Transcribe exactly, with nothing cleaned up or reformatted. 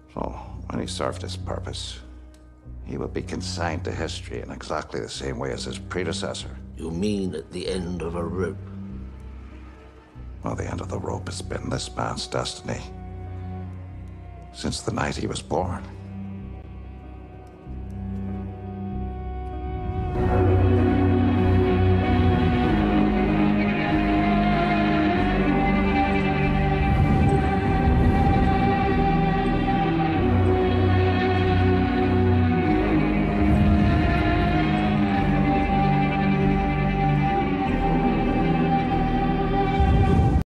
So, when he served his purpose, he would be consigned to history in exactly the same way as his predecessor. You mean at the end of a rope? Well, the end of the rope has been this man's destiny since the night he was born.